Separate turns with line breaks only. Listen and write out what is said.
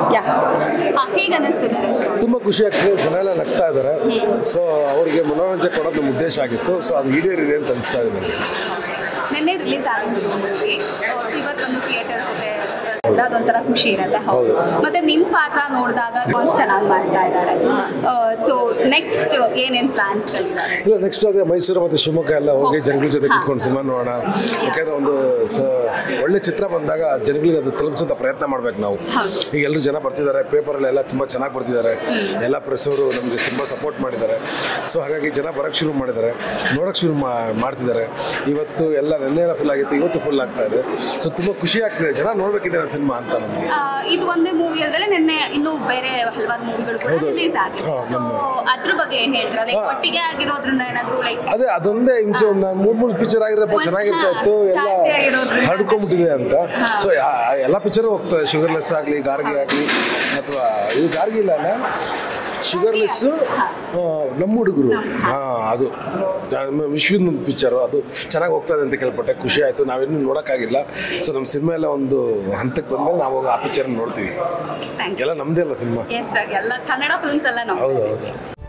ಹೇಗೆ ಅನ್ನಿಸ್ತಿದ್ದಾರೆ?
ತುಂಬ ಖುಷಿ ಆಗ್ತದೆ, ಜನ ಎಲ್ಲ ನಗ್ತಾ ಇದ್ದಾರೆ. ಸೊ ಅವರಿಗೆ ಮನೋರಂಜನೆ ಕೊಡೋದು ನಮ್ಮ ಉದ್ದೇಶ ಆಗಿತ್ತು. ಸೊ ಅದು ಈಡೇರಿದೆ ಅಂತ ಅನಿಸ್ತಾ ಇದೆ ನನಗೆ.
ನಿನ್ನೆ ರಿಲೀಸ್ ಆಗಿದ್ದು ಮೂವಿ, ಇವತ್ತೊಂದು ಥಿಯೇಟರ್ ಜೊತೆ ಅದೊಂಥರ ಖುಷಿ ಇರುತ್ತೆ. ಹೌದು. ಮತ್ತೆ ನಿಮ್ಮ ಪಾತ್ರ ನೋಡಿದಾಗ ಚೆನ್ನಾಗಿ ಮಾಡ್ತಾ ಇದ್ದಾರೆ. ಸೊ ನೆಕ್ಸ್ಟ್ ಏನೇನು ಪ್ಲಾನ್ಸ್ಗಳಿದ್ದಾರೆ?
ಇಲ್ಲ, ನೆಕ್ಸ್ಟ್ ಅದೇ ಮೈಸೂರು ಮತ್ತು ಶಿವಮೊಗ್ಗ ಎಲ್ಲ ಹೋಗಿ ಜನಗಳ ಜೊತೆ ಕುತ್ಕೊಂಡು ಸಿನಿಮಾ ನೋಡೋಣ. ಯಾಕಂದರೆ ಒಂದು ಒಳ್ಳೆ ಚಿತ್ರ ಬಂದಾಗ ಜನಗಳಿಗೆ ಅದು ತಲುಪಿಸೋಂಥ ಪ್ರಯತ್ನ ಮಾಡ್ಬೇಕು ನಾವು. ಈಗ ಎಲ್ಲರೂ ಜನ ಬರ್ತಿದ್ದಾರೆ, ಪೇಪರಲ್ಲೆಲ್ಲ ತುಂಬ ಚೆನ್ನಾಗಿ ಬರ್ತಿದ್ದಾರೆ, ಎಲ್ಲ ಪ್ರೆಸ್ ಅವರು ನಮಗೆ ತುಂಬ ಸಪೋರ್ಟ್ ಮಾಡಿದ್ದಾರೆ. ಸೊ ಹಾಗಾಗಿ ಜನ ಬರೋಕ್ಕೆ ಶುರು ಮಾಡಿದ್ದಾರೆ, ನೋಡೋಕ್ಕೆ ಶುರು ಮಾಡ್ತಿದ್ದಾರೆ. ಇವತ್ತು ಎಲ್ಲ ನೆನ್ನೆ ಫುಲ್ ಆಗಿತ್ತು, ಇವತ್ತು ಫುಲ್ ಆಗ್ತಾ ಇದೆ. ಸೊ ತುಂಬ ಖುಷಿ ಆಗ್ತಿದೆ, ಜನ ನೋಡ್ಬೇಕಿದ್ದಾರೆ ಸಿನಿಮಾ ಅಂತ ನಮಗೆ.
ಇದು ಒಂದೇ ಮೂವಿ ಅಲ್ಲದೆ ನಿನ್ನೆ ಇನ್ನೂ ಬೇರೆ ಹಲವಾರು ಮೂವಿಗಳು ಕೂಡ ರಿಲೀಸ್ ಆಗಿದೆ. ಸೊ ಅದ್ರ ಬಗ್ಗೆ ಏನು ಹೇಳ್ತೀರಾ? ಲೈಕ್ ಒಟ್ಟಿಗೆ ಆಗಿರೋದ್ರಿಂದ ಏನಾದರೂ ಲೈಕ್
ಅದೇ ಅದೊಂದೇ ಇಂಚೆ ಒಂದು ಮೂರು ಪಿಕ್ಚರ್ ಆಗಿರಪ್ಪ ಚೆನ್ನಾಗಿರ್ತಾ ಇತ್ತು, ಎಲ್ಲ ಹರಡ್ಕೊಂಡ್ಬಿಟ್ಟಿದೆ ಅಂತ. ಸೊ ಎಲ್ಲ ಪಿಕ್ಚರು ಹೋಗ್ತದೆ, ಶುಗರ್ಲೆಸ್ ಆಗಲಿ, ಗಾರ್ಗಿ ಆಗಲಿ, ಅಥವಾ ಇದು ಗಾರ್ಗಿ ಇಲ್ಲ ಅಲ್ಲ, ಶುಗರ್ಲೆಸ್ಸು ನಮ್ಮ ಹುಡುಗರು, ಅದು ವಿಶ್ವದ ಪಿಕ್ಚರು, ಅದು ಚೆನ್ನಾಗಿ ಹೋಗ್ತದೆ ಅಂತ ಕೇಳ್ಪಟ್ಟೆ. ಖುಷಿ ಆಯಿತು. ನಾವಿನ್ನೂ ನೋಡೋಕ್ಕಾಗಿಲ್ಲ. ಸೊ ನಮ್ಮ ಸಿನಿಮಾ ಎಲ್ಲ ಒಂದು ಹಂತಕ್ಕೆ ಬಂದಮೇಲೆ ನಾವು ಆ ಪಿಕ್ಚರ್ ನೋಡ್ತೀವಿ. ಎಲ್ಲ ನಮ್ಮದೇ ಅಲ್ಲ ಸಿನಿಮಾ.
ಎಲ್ಲ ಕನ್ನಡ ಫಿಲ್ಮ್ಸ್ ಎಲ್ಲ.
ಹೌದು ಹೌದು.